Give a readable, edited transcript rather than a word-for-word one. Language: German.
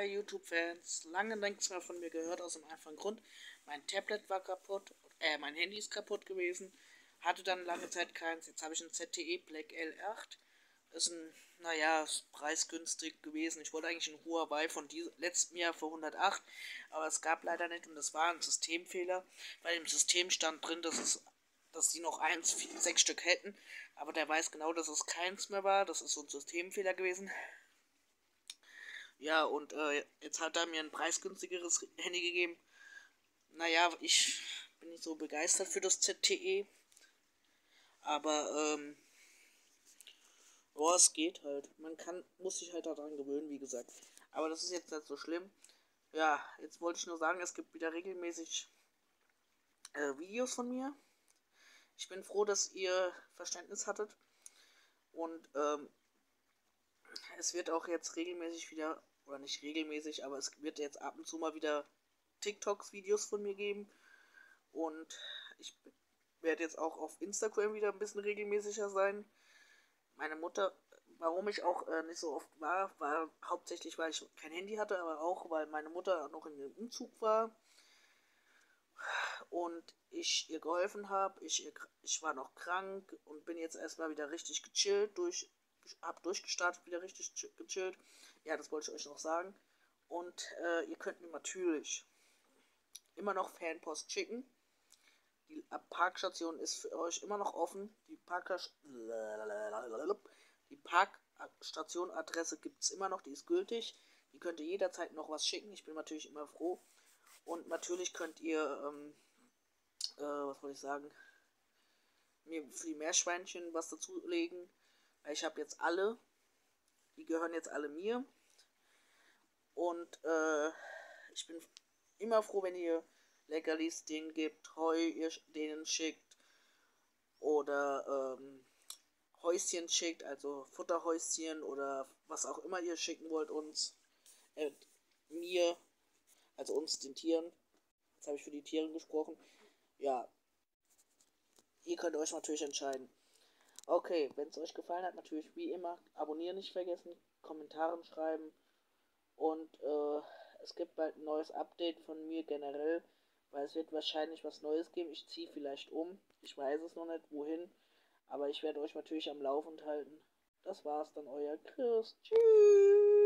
Hi YouTube-Fans, lange nichts mehr von mir gehört aus dem einfachen Grund. Mein Tablet war kaputt, mein Handy ist kaputt gewesen, hatte dann lange Zeit keins. Jetzt habe ich ein ZTE Black L8. Ist ein, naja, ist preisgünstig gewesen. Ich wollte eigentlich einen Huawei von letztem Jahr für 108, aber es gab leider nicht und das war ein Systemfehler. Weil im System stand drin, dass sie noch 6 Stück hätten, aber der weiß genau, dass es keins mehr war. Das ist so ein Systemfehler gewesen. Ja, und jetzt hat er mir ein preisgünstigeres Handy gegeben. Naja, ich bin nicht so begeistert für das ZTE. Aber, oh, es geht halt. Muss sich halt daran gewöhnen, wie gesagt. Aber das ist jetzt nicht so schlimm. Ja, jetzt wollte ich nur sagen, es gibt wieder regelmäßig Videos von mir. Ich bin froh, dass ihr Verständnis hattet. Und es wird auch jetzt regelmäßig wieder, oder nicht regelmäßig, aber es wird jetzt ab und zu mal wieder TikToks-Videos von mir geben. Und ich werde jetzt auch auf Instagram wieder ein bisschen regelmäßiger sein. Meine Mutter, warum ich auch nicht so oft war hauptsächlich, weil ich kein Handy hatte, aber auch, weil meine Mutter noch in dem Umzug war und ich ihr geholfen habe. Ich war noch krank und bin jetzt erstmal wieder richtig gechillt, hab durchgestartet, wieder richtig gechillt. Ja, das wollte ich euch noch sagen. Und ihr könnt mir natürlich immer noch Fanpost schicken. Die Parkstation ist für euch immer noch offen. Die Parkstationadresse gibt es immer noch, die ist gültig. Die könnt ihr jederzeit noch was schicken. Ich bin natürlich immer froh. Und natürlich könnt ihr, was wollte ich sagen, mir für die Meerschweinchen was dazulegen. Ich habe jetzt alle. Die gehören jetzt alle mir. Und ich bin immer froh, wenn ihr Leckerlis denen gibt, Heu ihr denen schickt oder Häuschen schickt, also Futterhäuschen oder was auch immer ihr schicken wollt uns, mir, also uns den Tieren. Jetzt habe ich für die Tiere gesprochen. Ja, ihr könnt euch natürlich entscheiden. Okay, wenn es euch gefallen hat, natürlich wie immer, abonnieren nicht vergessen, Kommentare schreiben und es gibt bald ein neues Update von mir generell, weil es wird wahrscheinlich was Neues geben. Ich ziehe vielleicht um, ich weiß es noch nicht wohin, aber ich werde euch natürlich am Laufenden halten. Das war's dann, euer Chris. Tschüss.